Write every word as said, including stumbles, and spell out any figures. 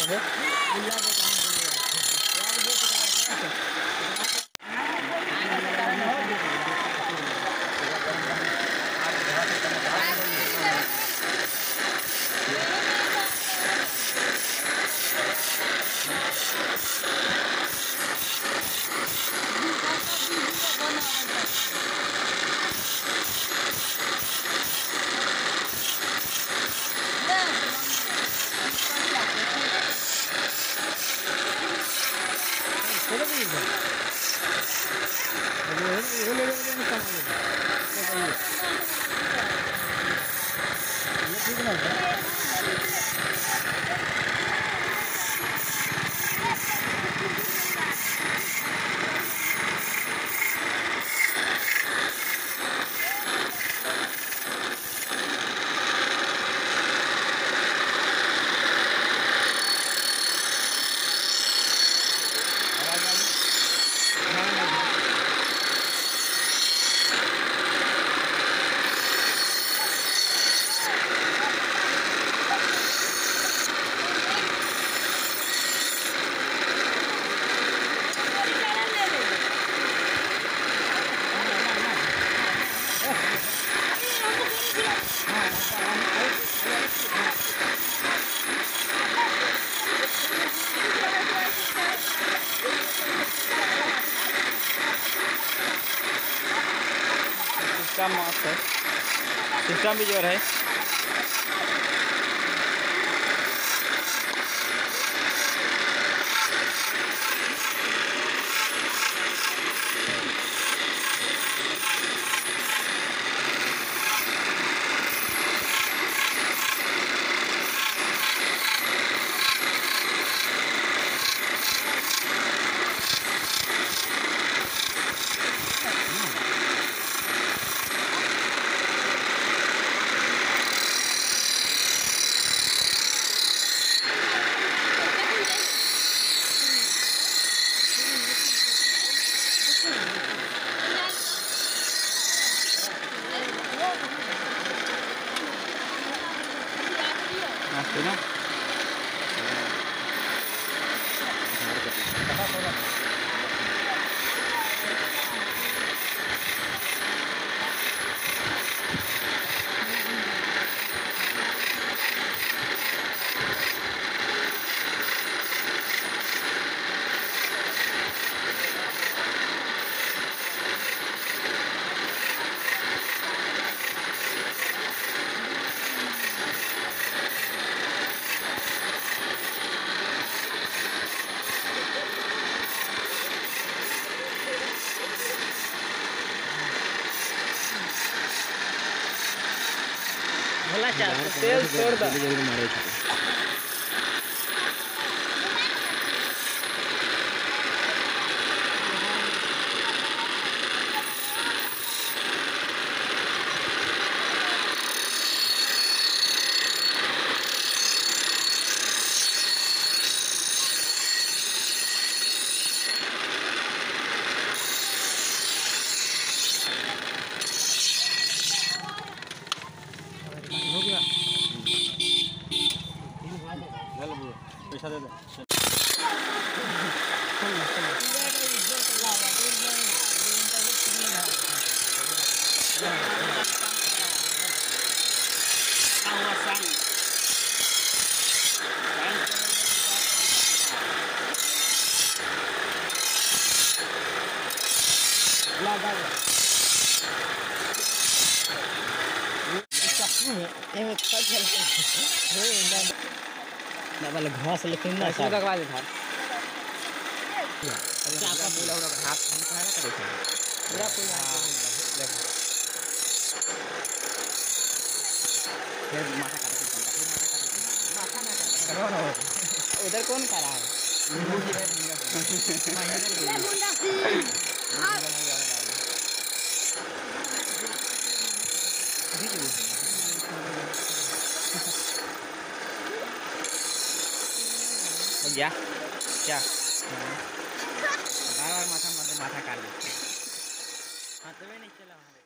System मस्त है, system भी जोर है। Mati na. भला चाल तेल छोड़ दो। हो गया पैसा दे दे। वाला घास लेकिन ना सब लगवा दे था क्या का पूरा पूरा हाथ निकाला करे थे पूरा पूरा देख फिर माथा काट के माथा ना करो ना उधर कौन कर रहा है हो गया क्या बार बार माथा माथा काट दे हाथ में नहीं चला।